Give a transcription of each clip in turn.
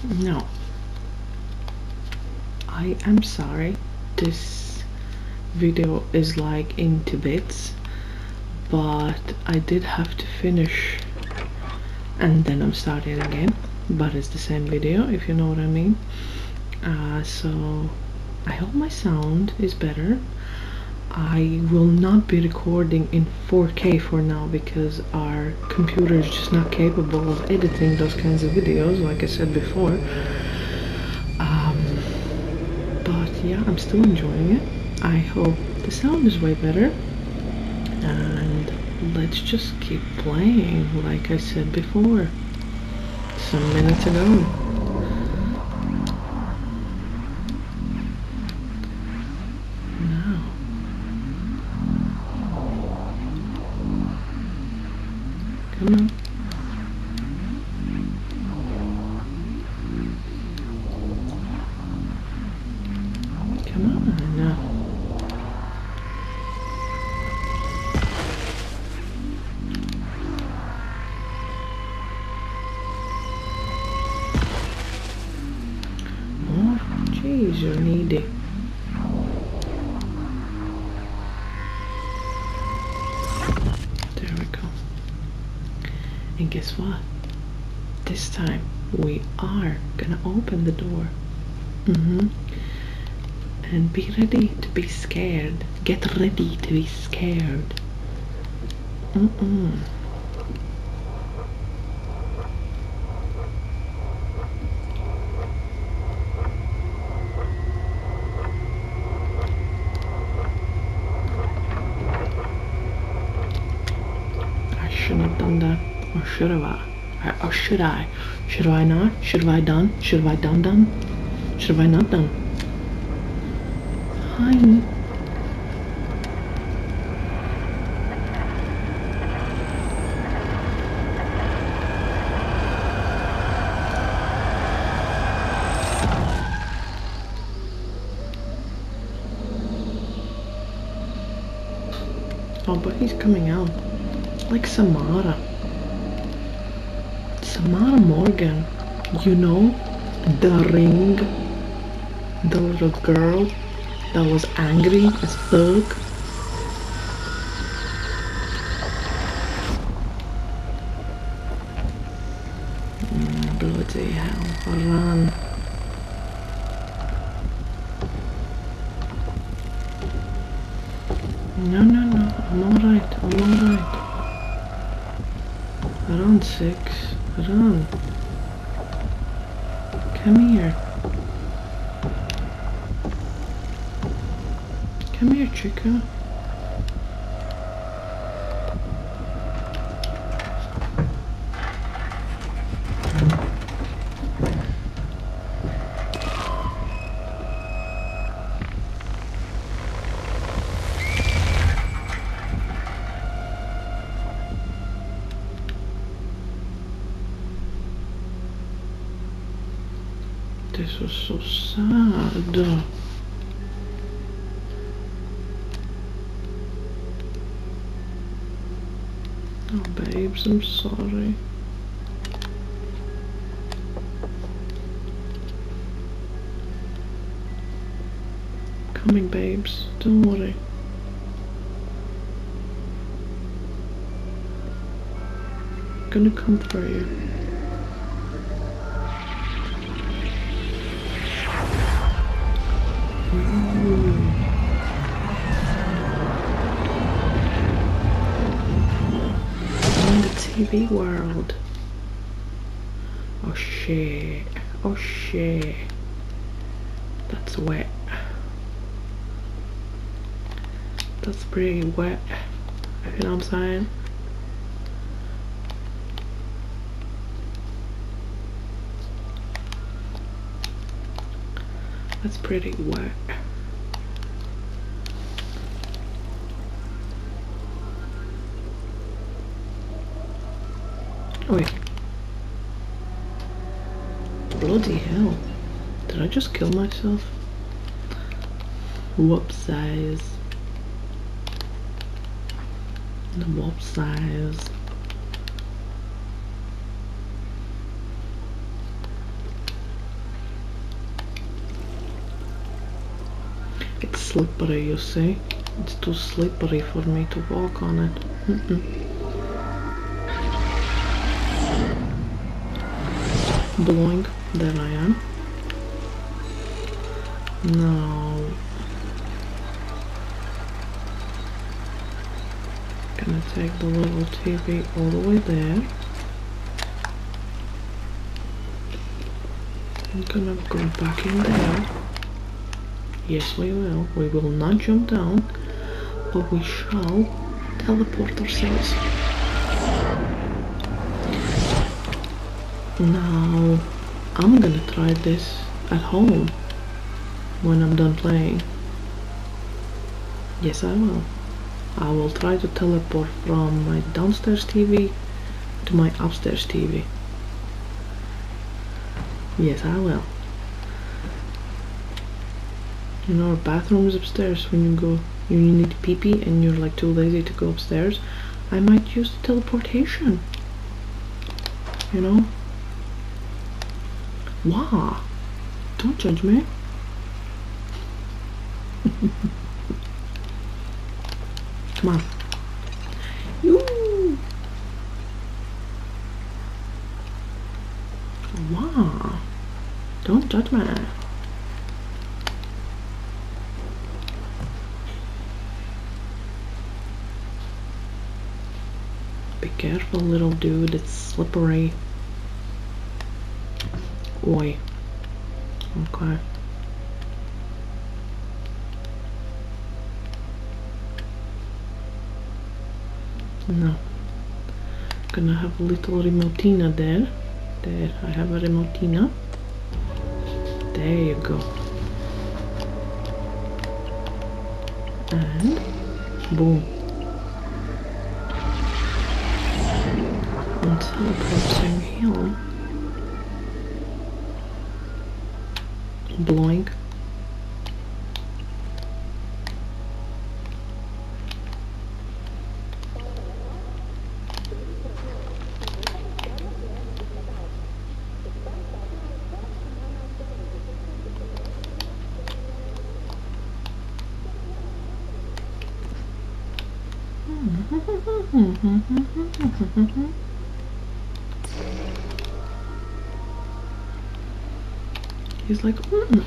No, I am sorry. This video is like into bits, but I did have to finish and then I'm starting again, but it's the same video, if you know what I mean. So I hope my sound is better. I will not be recording in 4K for now because our computer is just not capable of editing those kinds of videos, like I said before. But yeah, I'm still enjoying it. I hope the sound is way better. And let's just keep playing, like I said before, some minutes ago. Now, come on. Come on now. Oh, jeez, you're needy. There we go. And guess what? This time we are gonna open the door. And be ready to be scared. Get ready to be scared. I shouldn't have done that. Or should have I? Or should I? Should I not? Should have I done? Should have I done? Should have I not done? Hi. Oh, but he's coming out. Like Samara. Samara Morgan. You know? The Ring. The little girl that was angry as fuck. Bloody hell. Run. No, no, no. I'm alright. I'm alright. Run, 6. Run. Come here. Come here, chica. This was so sad. Oh, babes, I'm sorry. Coming, babes. Don't worry. I'm gonna come for you. TV world. Oh shit. Oh shit. That's wet. That's pretty wet. You know what I'm saying? That's pretty wet. Wait. Bloody hell. Did I just kill myself? Whoopsies. The whoopsies. slippery, you see. It's too slippery for me to walk on it. Blowing, there I am. Now, gonna take the little TV all the way there. I'm gonna go back in there. Yes, we will. We will not jump down, but we shall teleport ourselves. Now, I'm gonna try this at home when I'm done playing. Yes, I will. I will try to teleport from my downstairs TV to my upstairs TV. Yes, I will. You know, our bathroom is upstairs. When you need to pee and you're like too lazy to go upstairs, I might use the teleportation. You know? Wow! Don't judge me. Come on. Yoo! Wow! Don't judge me. Be careful, little dude, it's slippery. Oi. Okay. No. Gonna have a little remotina there. There, I have a remotina. There you go. And boom. And teleporting him. Blowing. He's like,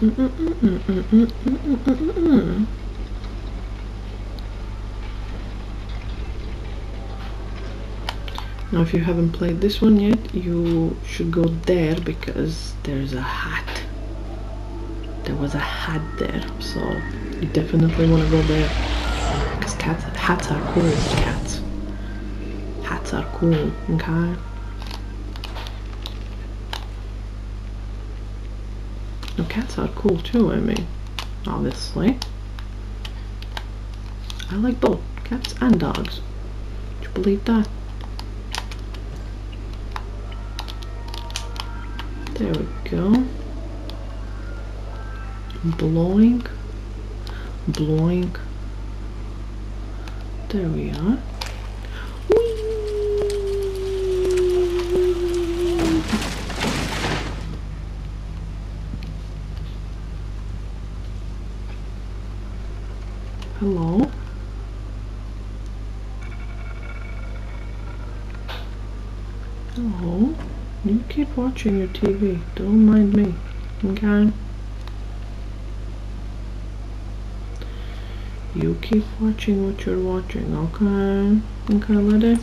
Now, if you haven't played this one yet, you should go there because there's a hat. There was a hat there, so you definitely want to go there. Because hats are cool, cats. Hats are cool, okay? No, cats are cool too, I mean, obviously. I like both, cats and dogs. Would you believe that? There we go. Blowing. Blowing. There we are. Hello? Hello? You keep watching your TV. Don't mind me. Okay? You keep watching what you're watching, okay? Okay, lady?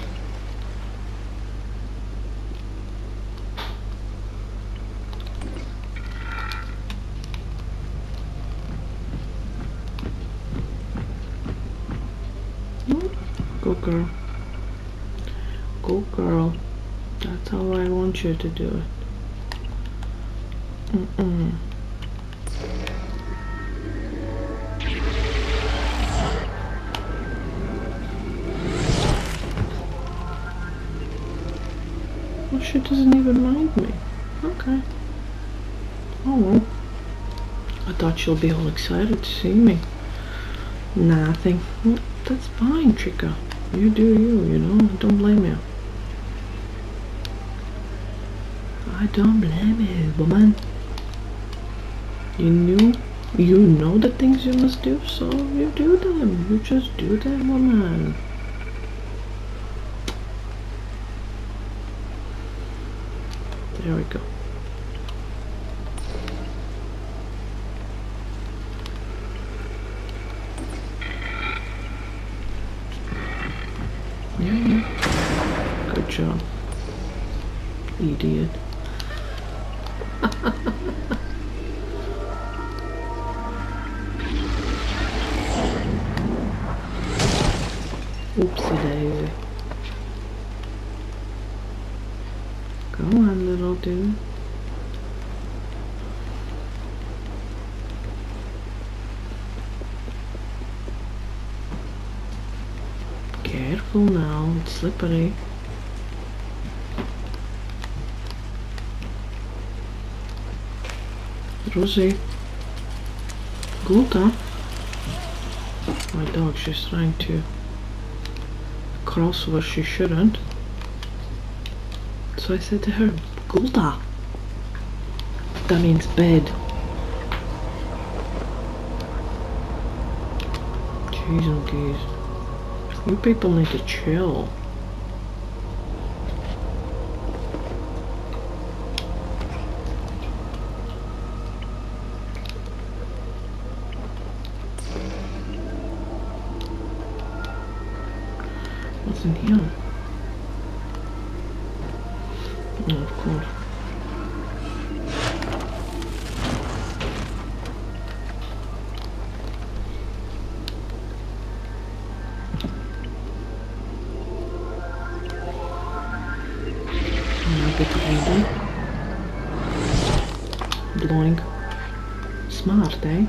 Go girl. Go girl. That's how I want you to do it. Well, she doesn't even mind me. Okay. Oh well. I thought she'll be all excited to see me. Nothing. Well, that's fine, Chica. You do you, you know. I don't blame you. I don't blame you, woman. You knew You know the things you must do, so you do them. You just do them, woman. There we go. Yeah. Good job. Idiot. Oopsie daisy. Go on, little dude. Careful now, it's slippery. Rosie. Gluta. My dog, she's trying to cross where she shouldn't. So I said to her, Gulda. That means bed. Jeez and geez. You people need to chill. What's in here? Oh, of course. A bit of reading. Blowing. Smart, eh?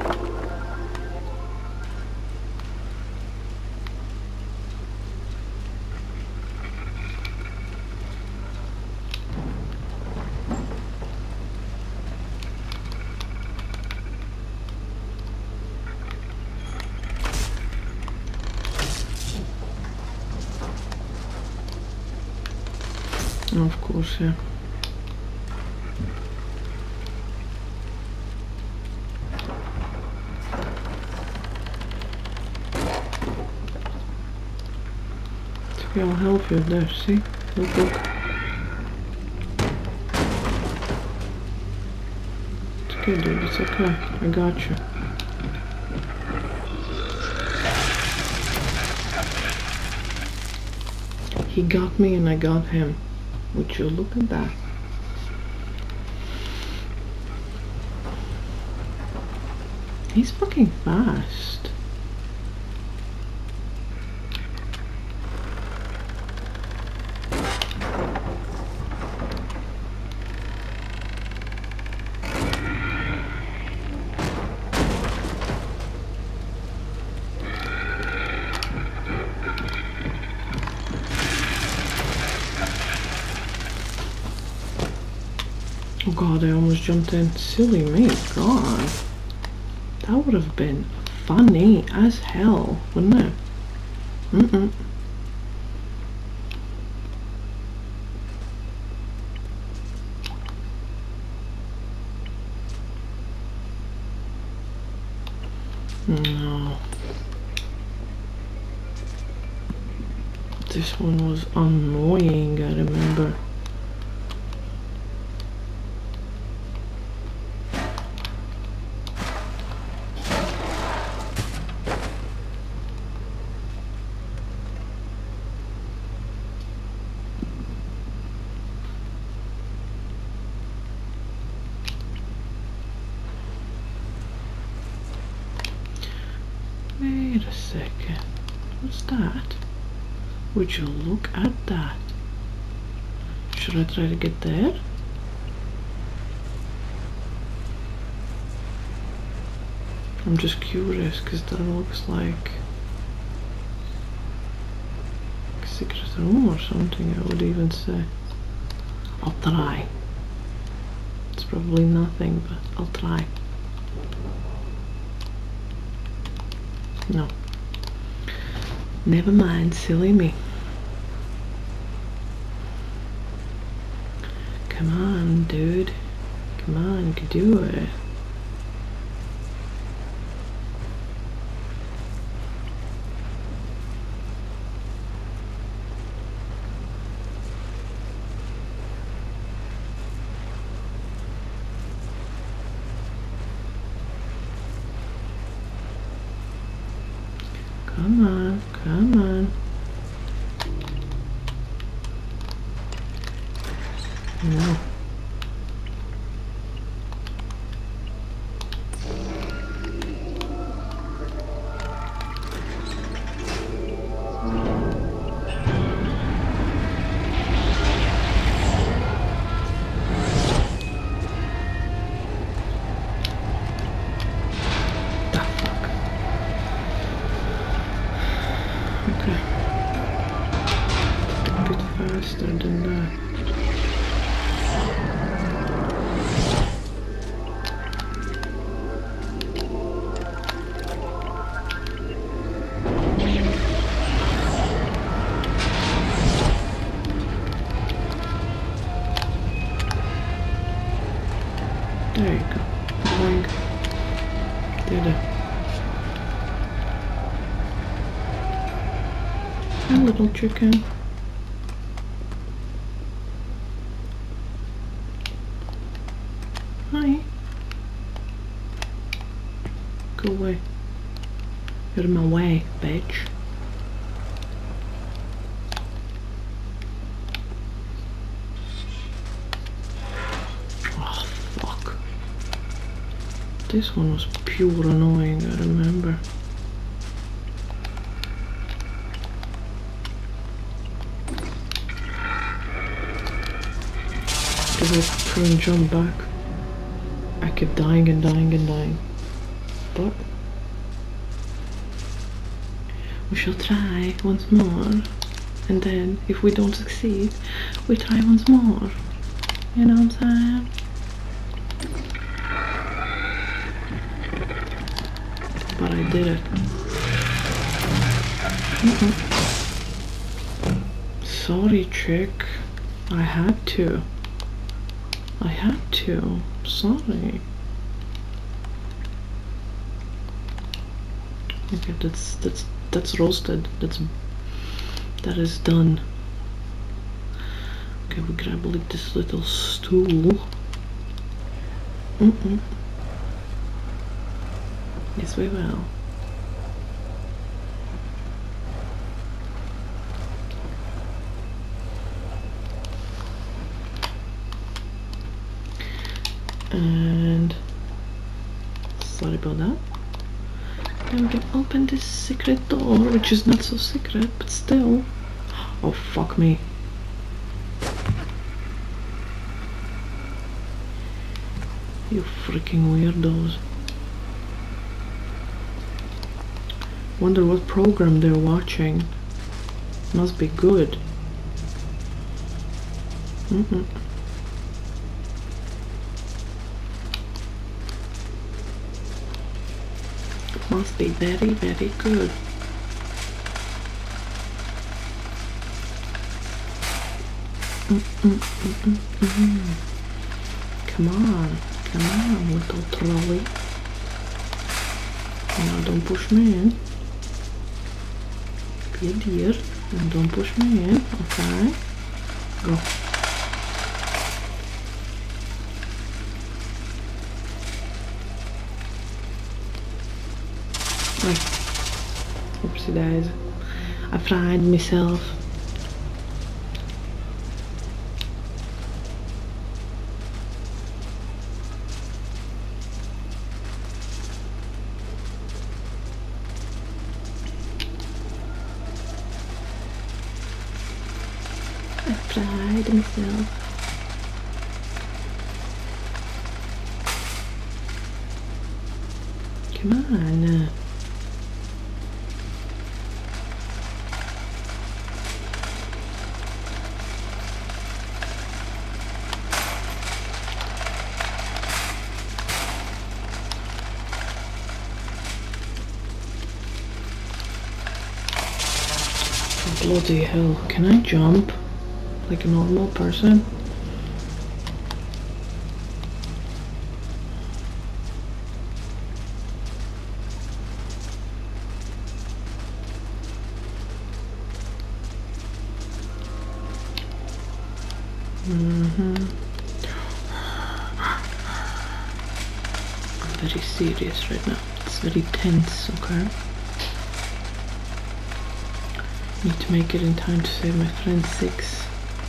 Of course, yeah. It's okay, I'll help you there, see? Look, look. It's okay, dude, it's okay. I got you. He got me and I got him. Would you look at that? He's fucking fast. Oh god, I almost jumped in. Silly me, god. That would have been funny as hell, wouldn't it? Mm-mm. No. This one was annoying, I remember. Wait a second. What's that? Would you look at that? Should I try to get there? I'm just curious because that looks like a secret room or something, I would even say. I'll try. It's probably nothing, but I'll try. No. Never mind, silly me. Come on, dude. Come on, you can do it. Come on, come on. No. Faster than that. There you go. Boing. Did it. A little chicken. Hi. Go away. You're in my way, bitch. Oh, fuck. This one was pure annoying, I remember. Because I couldn't jump back. I kept dying and dying and dying. But we shall try once more. And then, if we don't succeed, we try once more. You know what I'm saying? But I did it. Sorry, chick. I had to. I had to. Sorry. Okay, that's roasted. That is done. Okay, we grab like this little stool. Yes, we will. And sorry about that. Then we can open this secret door, which is not so secret, but still. Oh, fuck me. You freaking weirdos. Wonder what program they're watching. Must be good. Must be very, very good. Come on, little trolley. Now don't push me in. Be a dear and don't push me in, okay? Go. Oopsie days. I fried myself. I fried myself. Come on. Bloody hell, can I jump like a normal person? I'm very serious right now. It's very tense, okay? Need to make it in time to save my friend 6.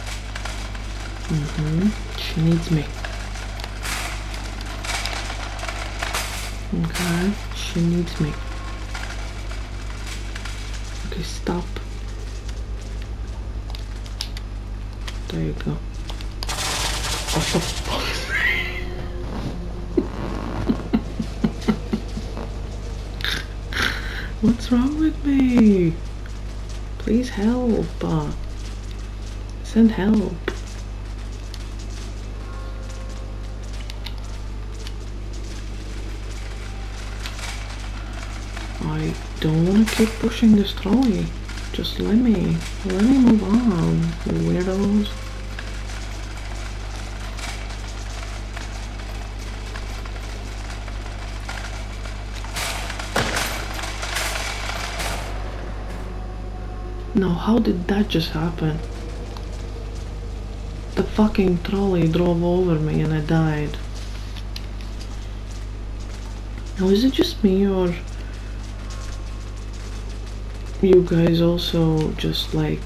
She needs me. Okay, she needs me. Okay, stop. There you go. What the fuck? What's wrong with me? Please help. Send help. I don't want to keep pushing this trolley. Just let me move on, weirdos. No, how did that just happen? The fucking trolley drove over me and I died. Now is it just me, or you guys also just like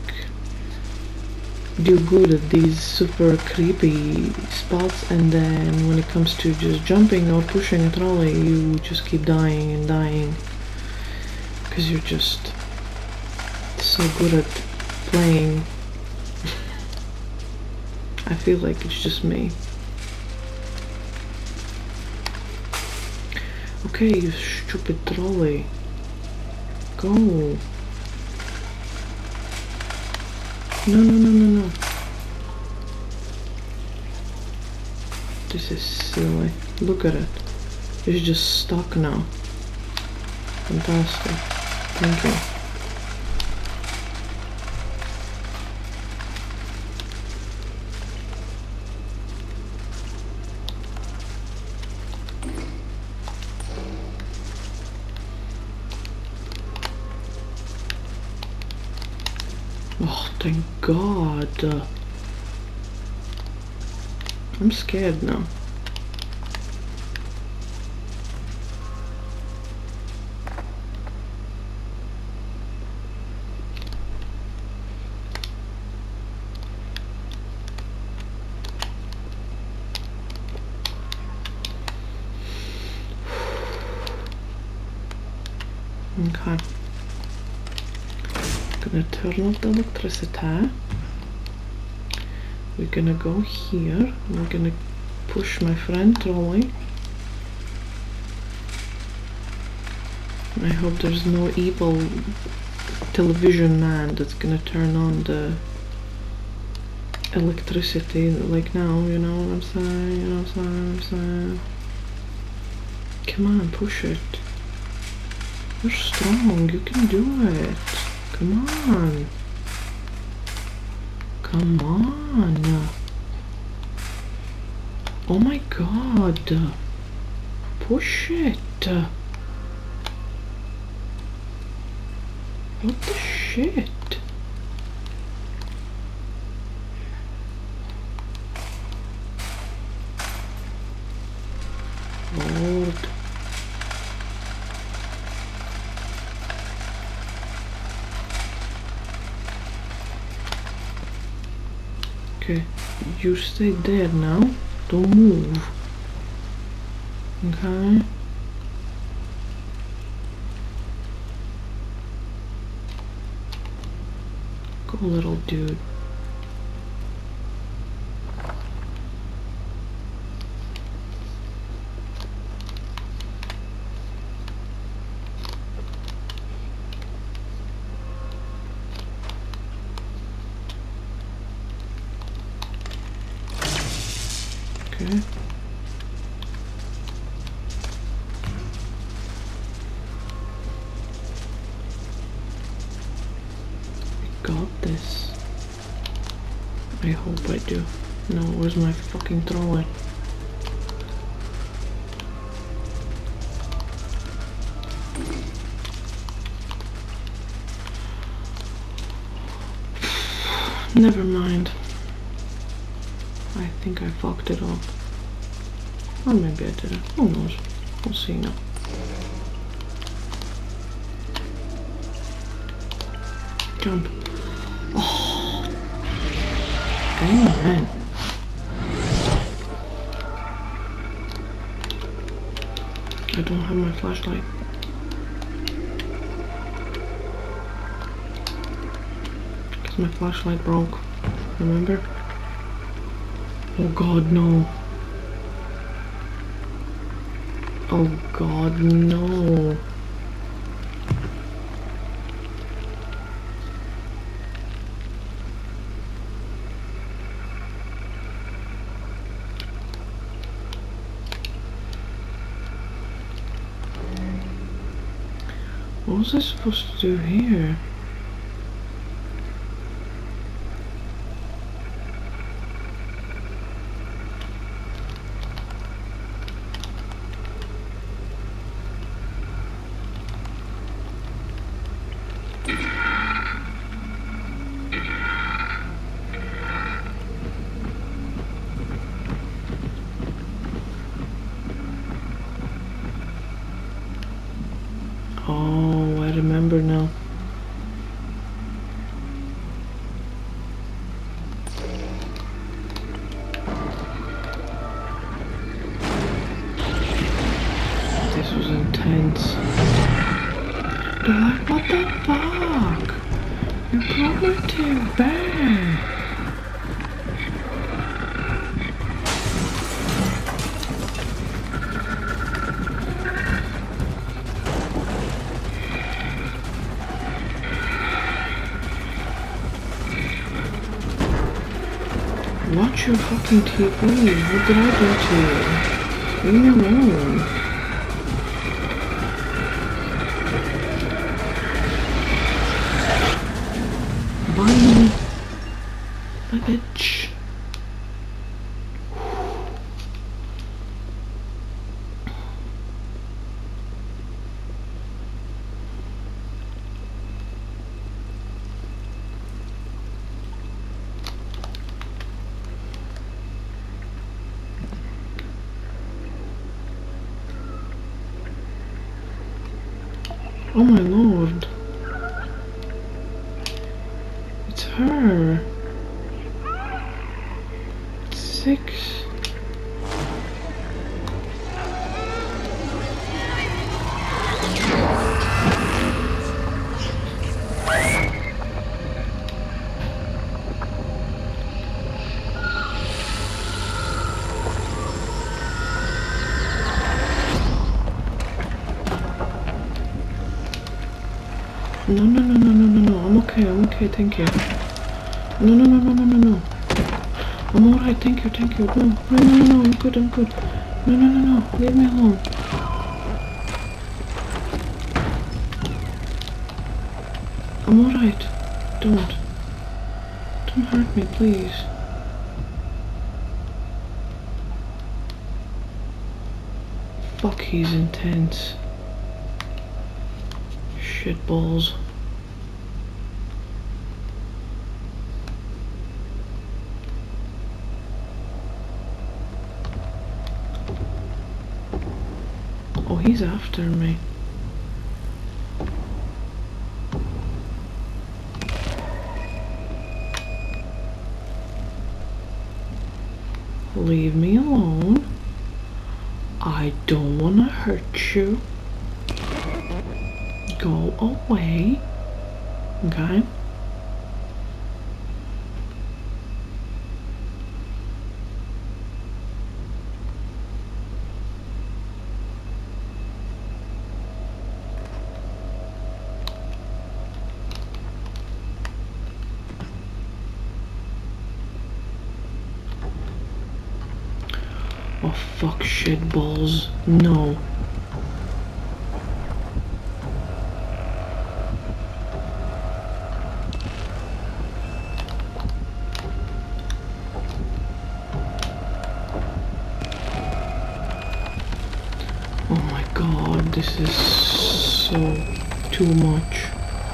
do good at these super creepy spots, and then when it comes to just jumping or pushing a trolley you just keep dying and dying because you're just so good at playing? I feel like it's just me. Okay, you stupid trolley. Go. No. This is silly. Look at it. It's just stuck now. Fantastic. Thank you. Oh, thank God. I'm scared now. Okay. Gonna turn off the electricity. We're gonna go here. We're gonna push my friend trolley. I hope there's no evil television man that's gonna turn on the electricity like now, you know what I'm saying? You know what I'm saying? Come on, push it. You're strong, you can do it. Come on. Come on. Oh my God. Push it. What the shit? Lord. Okay, you stay there now. Don't move. Okay. Go, little dude. Okay. I got this. I hope I do. No, where's my fucking trolley? Never mind. I think I fucked it up. Or maybe I didn't. Who knows? We'll see now. jump. Oh. Amen. I don't have my flashlight. Because my flashlight broke. Remember? Oh god, no. Oh god, no. What was I supposed to do here? Oh, I remember now. This was intense. They're like, what the fuck? You brought my tail back. Watch your fucking TV. What did I do to you? Leave me alone. Bye. Bye, bitch. Oh my lord. It's her. It's 6. No, no, no, no, no, no, no. I'm okay, thank you. No, no, no, no, no, no, no. I'm alright, thank you. No, no, no, no, no, I'm good. No, no, no, no, leave me alone. I'm alright. Don't hurt me, please. Fuck, he's intense. Shit balls. Oh, he's after me. Leave me alone. I don't want to hurt you. Go away. Okay? Oh fuck, shit balls. No. Oh my god, this is so too much.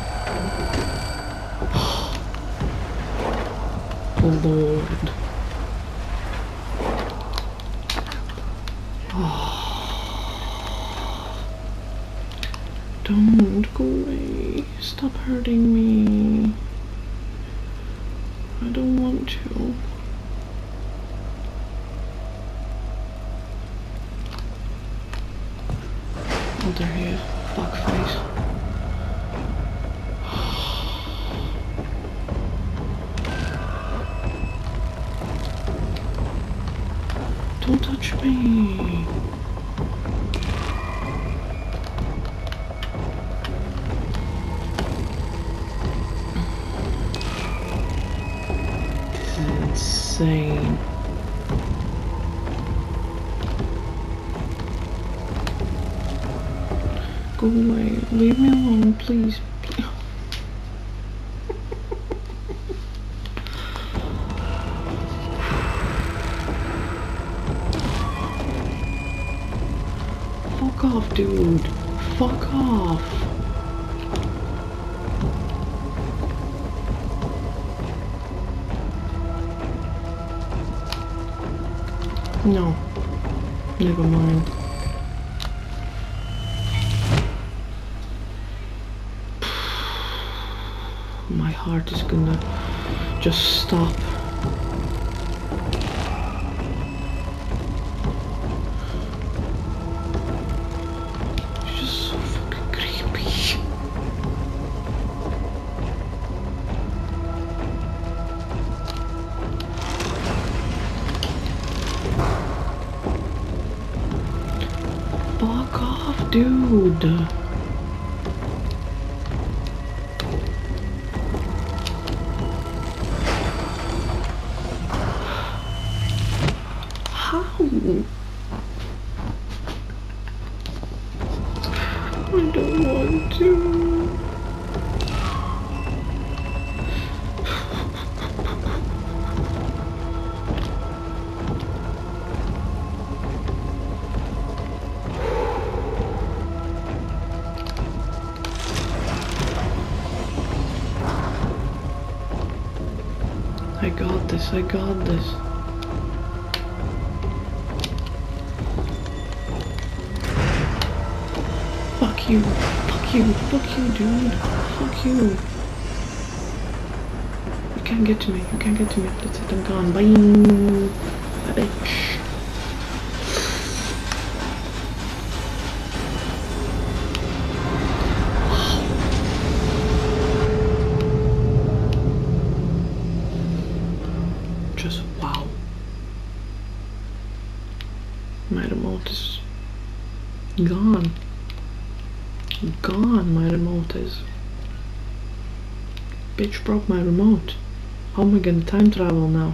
Oh lord. Oh. Don't go away. Stop hurting me. I don't want to. Oh, they're here. Fuckface. Don't touch me. This is insane. Go away. Leave me alone, please. Please. Fuck off, dude. Fuck off. No. Never mind. My heart is gonna just stop. It's just so fucking creepy. Fuck off, dude. How? I don't want to. I got this, I got this. Fuck you, fuck you, fuck you, dude. Fuck you. You can't get to me, you can't get to me. That's it, I'm gone. Bye. Bye, bitch. Just wow. My remote is gone. Gone, my remote is. Bitch broke my remote. How am I gonna time travel now?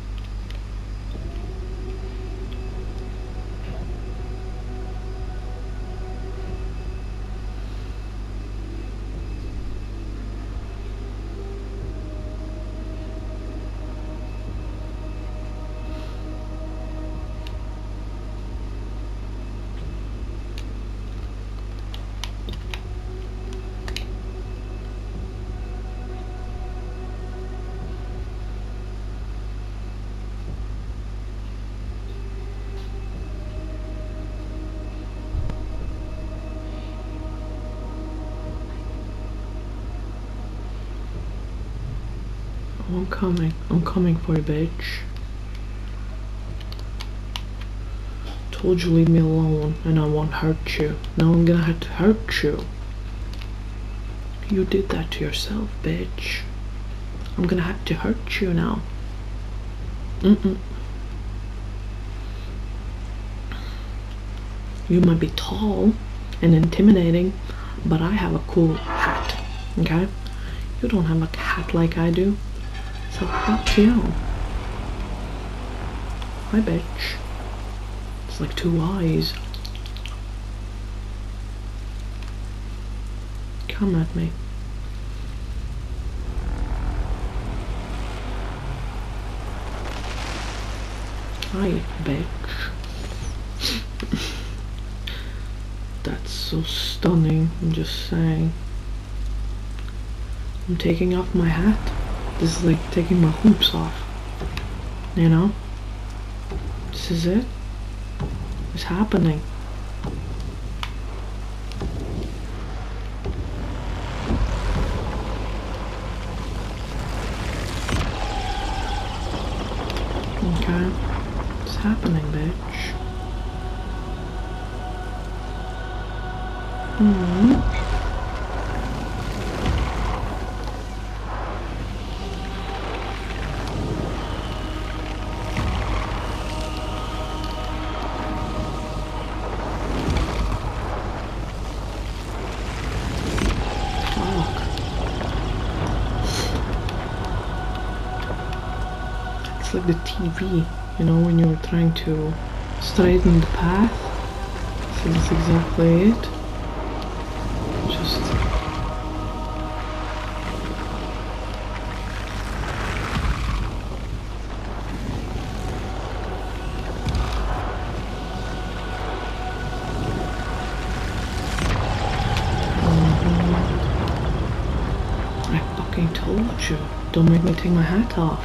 Oh, I'm coming. I'm coming for you, bitch. Told you leave me alone and I won't hurt you. Now I'm gonna have to hurt you. You did that to yourself, bitch. I'm gonna have to hurt you now. You might be tall and intimidating, but I have a cool hat, okay? You don't have a hat like I do, so fuck you. Hi, bitch. It's like two eyes. Come at me. Hi, bitch. That's so stunning, I'm just saying. I'm taking off my hat. This is like taking my hoops off. You know? This is it. It's happening. happening, bitch? It's like the TV, you know, when you're trying to straighten the path. So that's exactly it. Just I fucking told you, don't make me take my hat off.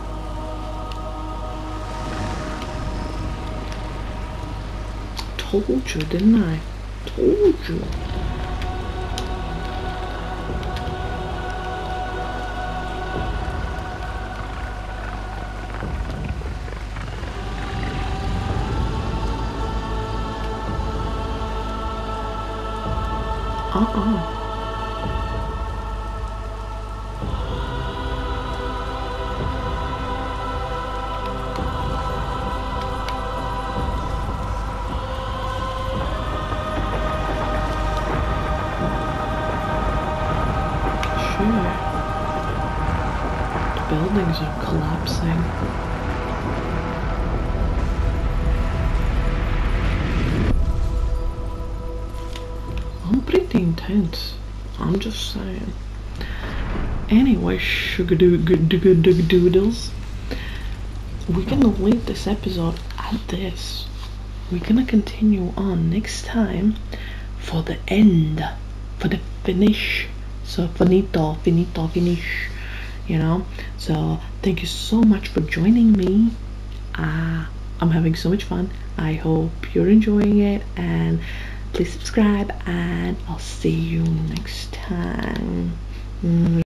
Told you, didn't I? Told you. The buildings are collapsing. I'm pretty intense. I'm just saying. Anyway, sugar doodles. We're gonna leave this episode at this. We're gonna continue on next time for the end, for the finish. So finito, finish, you know. So thank you so much for joining me. I'm having so much fun. I hope you're enjoying it, and please subscribe, and I'll see you next time.